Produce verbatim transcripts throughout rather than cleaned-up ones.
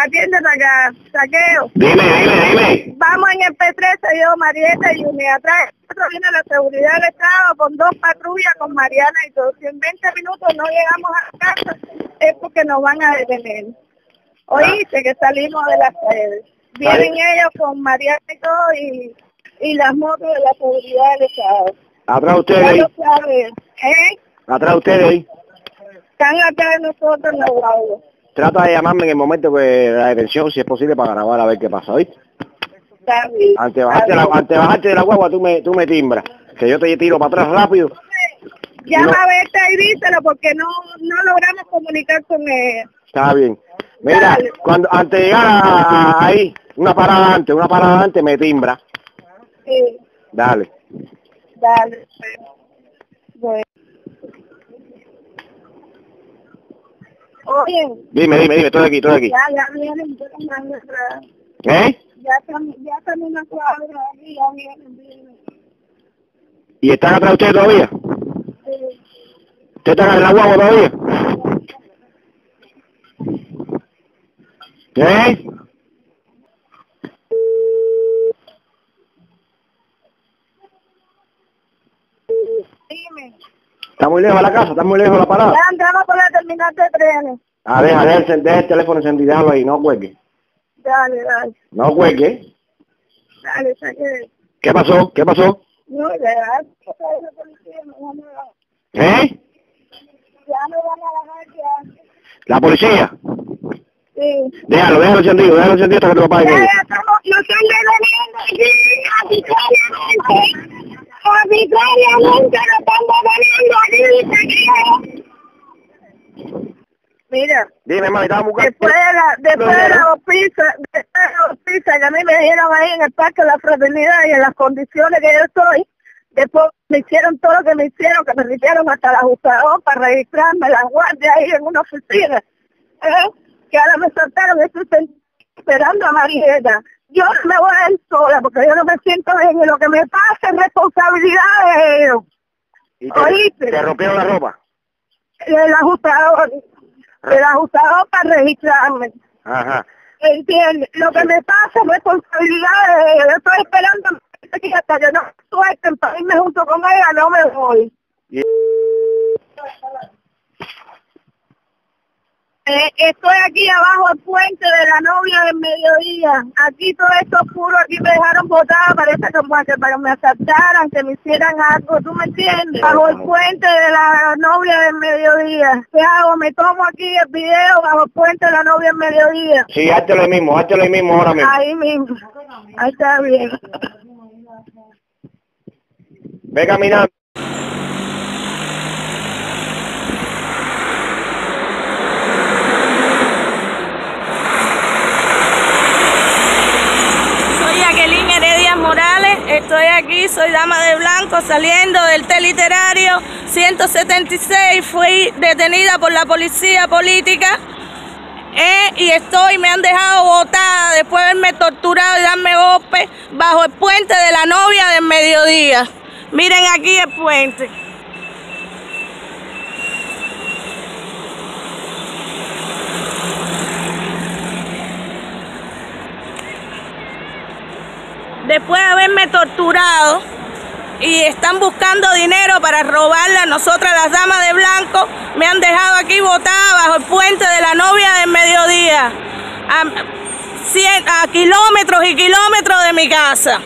atiéndete acá, saqueo. Dime, dime, dime. Vamos en el P trece, yo, Marieta y Juni. Atrás viene la seguridad del Estado con dos patrullas, con Mariana y todo. Si en veinte minutos no llegamos a casa, es porque nos van a detener. Oíste que salimos de las redes. Vienen ellos con Mariana y todo y, y las motos de la seguridad del Estado. Atrás ustedes ahí. ¿Eh? Atrás ustedes ahí. Están atrás de nosotros en los guaudos. Trata de llamarme en el momento de la detención, si es posible, para grabar a ver qué pasa, ¿oíste? Está bien. Antes de bajarte, la, antes de bajarte de la guagua, tú me, tú me timbras, que yo te tiro para atrás rápido. Llama no. a Berta y díselo porque no, no logramos comunicar con ella. Está bien. Mira, Dale. cuando antes de llegar a, a, ahí, una parada antes, una parada antes, me timbra. Sí. Dale. Dale. Bueno. Oye. Dime, dime, dime, estoy aquí, estoy aquí. Ya, ya vienen, yo tomando atrás. ¿Eh? Ya están, ya están en una cuadra aquí, ya vienen, vienen. ¿Y están atrás ustedes todavía? Sí. ¿Ustedes están en la guagua todavía? ¿Eh? Dime. ¿Está muy lejos la casa? ¿Está muy lejos la parada? Ya andamos por la terminal de trenes. Ah, deja, deja el, deja el teléfono encendido, déjalo ahí, no cuelgue. Dale, dale. No cuelgue. Dale, saque. ¿Qué pasó? ¿Qué pasó? No, ya, la policía, no van a bajar. ¿Eh? Ya no van a bajar ya. ¿La policía? Sí. Déjalo, déjalo encendido, déjalo encendido hasta que tu papá Ya, llegue. ya estamos, no están deteniendo aquí, arbitrariamente. Arbitrariamente lo están deteniendo aquí, saqueo. Mira. Dime, mami, estaba buscando. Después de la, después de la hospicia, después de la hospicia que a mí me dieron ahí en el Parque de la Fraternidad y en las condiciones que yo estoy, después me hicieron todo lo que me hicieron, que me hicieron hasta la ajustador para registrarme la guardia ahí en una oficina, ¿eh? Que ahora me soltaron, estoy esperando a Marieta. Yo no me voy a ir sola porque yo no me siento bien y lo que me pasa es responsabilidad de ellos. ¿Y te, ¿Oíste? te rompieron la ropa? El ajustador. El ajustador para registrarme. Ajá. ¿Entiendes? Lo que me pasa es responsabilidad de ella. Yo estoy esperando que hasta que no suelten para irme junto con ella, no me voy. Y... Eh, estoy aquí abajo del puente de la novia del mediodía. Aquí todo esto oscuro, aquí me dejaron botada, parece como que para que me asaltaran, que me hicieran algo, ¿tú me entiendes? Bajo el puente de la novia del mediodía. ¿Qué hago? Me tomo aquí el video bajo el puente de la novia del mediodía. Sí, háztelo ahí mismo, háztelo ahí mismo ahora mismo. Ahí mismo. Ahí está bien. Ve caminando. Morales, estoy aquí, soy dama de blanco, saliendo del teliterario ciento setenta y seis, fui detenida por la policía política eh, y estoy, me han dejado botada después de haberme torturado y darme golpes bajo el puente de la novia del mediodía. Miren aquí el puente. Después de haberme torturado y están buscando dinero para robarle a nosotras las damas de blanco, me han dejado aquí botada bajo el puente de la novia del mediodía, a, cien, a kilómetros y kilómetros de mi casa.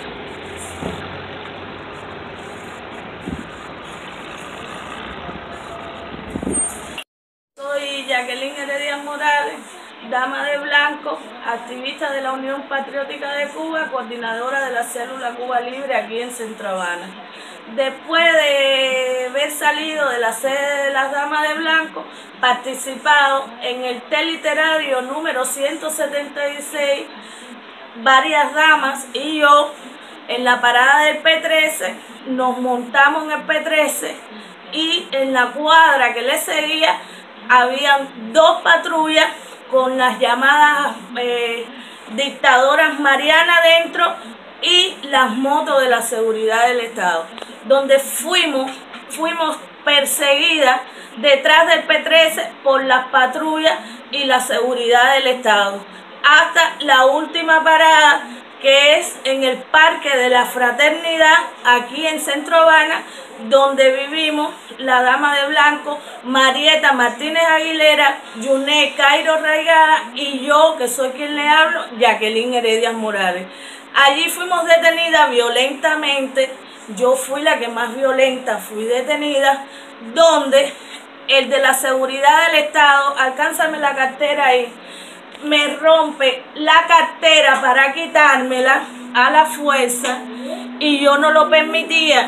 Soy Jacqueline Heredia Morales, dama de blanco, activista de la Unión Patriótica de Cuba, coordinadora de la célula Cuba Libre aquí en Centro Habana. Después de haber salido de la sede de las damas de blanco, participado en el teliterario número ciento setenta y seis, varias damas y yo en la parada del P trece, nos montamos en el P trece y en la cuadra que le seguía habían dos patrullas con las llamadas eh, dictadoras Mariana dentro y las motos de la seguridad del Estado, donde fuimos, fuimos perseguidas detrás del P trece por las patrullas y la seguridad del Estado. hasta la última parada, que es en el Parque de la Fraternidad, aquí en Centro Habana, donde vivimos la Dama de Blanco, Marieta Martínez Aguilera, Yuné Cairo Raigada y yo, que soy quien le hablo, Jacqueline Heredia Morales. Allí fuimos detenidas violentamente, yo fui la que más violenta fui detenida, donde el de la seguridad del Estado, alcánzame la cartera ahí, me rompe la cartera para quitármela a la fuerza y yo no lo permitía.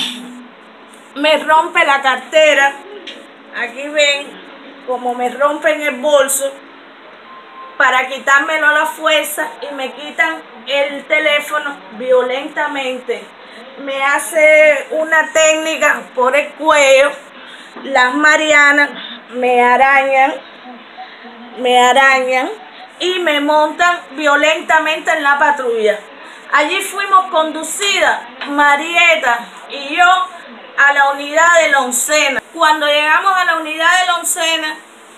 Me rompe la cartera, aquí ven como me rompen el bolso para quitármelo a la fuerza y me quitan el teléfono violentamente. Me hace una técnica por el cuello, las marianas me arañan, me arañan y me montan violentamente en la patrulla. Allí fuimos conducidas, Marieta y yo, a la unidad de la oncena. Cuando llegamos a la unidad de la oncena,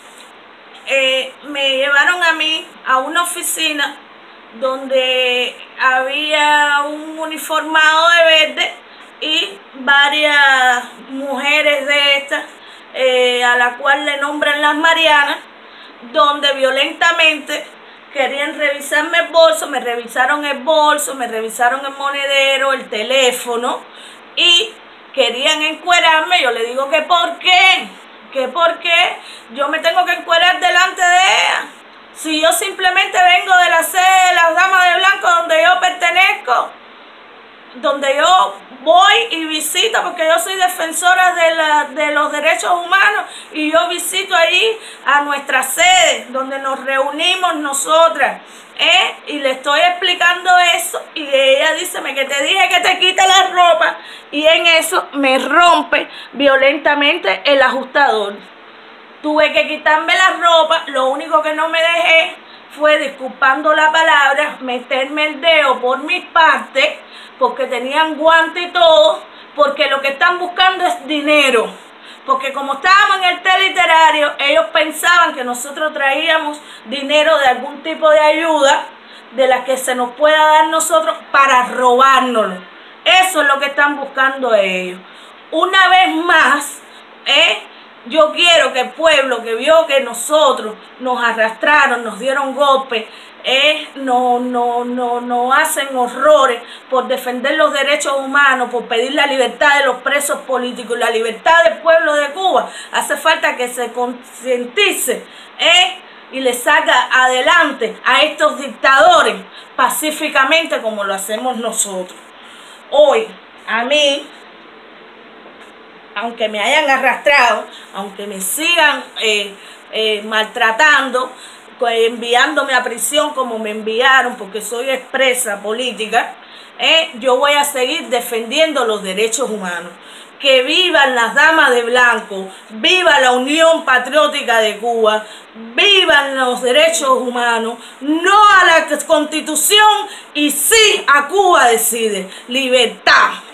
eh, me llevaron a mí a una oficina donde había un uniformado de verde y varias mujeres de estas, eh, a la cual le nombran las Marianas, donde violentamente querían revisarme el bolso, me revisaron el bolso, me revisaron el monedero, el teléfono y querían encuerarme. Yo le digo que por qué, que por qué yo me tengo que encuerar delante de ella, si yo simplemente vengo de la sede de las Damas de Blanco, donde yo pertenezco, donde yo voy y visito, porque yo soy defensora de, la, de los derechos humanos y yo visito ahí a nuestra sede, donde nos reunimos nosotras, ¿eh? Y le estoy explicando eso y ella dice, que te dije que te quite la ropa, y en eso me rompe violentamente el ajustador. Tuve que quitarme la ropa, lo único que no me dejé fue, disculpando la palabra, meterme el dedo por mis partes, porque tenían guante y todo, porque lo que están buscando es dinero. Porque como estábamos en el teliterario, ellos pensaban que nosotros traíamos dinero de algún tipo de ayuda, de la que se nos pueda dar nosotros, para robárnoslo. Eso es lo que están buscando ellos. Una vez más, ¿eh? Yo quiero que el pueblo que vio que nosotros nos arrastraron, nos dieron golpes, eh, no, no, no, no hacen horrores por defender los derechos humanos, por pedir la libertad de los presos políticos y la libertad del pueblo de Cuba, hace falta que se concientice eh, y le saca adelante a estos dictadores pacíficamente como lo hacemos nosotros. Hoy, a mí, aunque me hayan arrastrado, aunque me sigan eh, eh, maltratando, enviándome a prisión como me enviaron, porque soy expresa política, eh, yo voy a seguir defendiendo los derechos humanos. Que vivan las Damas de Blanco, viva la Unión Patriótica de Cuba, vivan los derechos humanos, no a la Constitución y sí a Cuba decide. Libertad.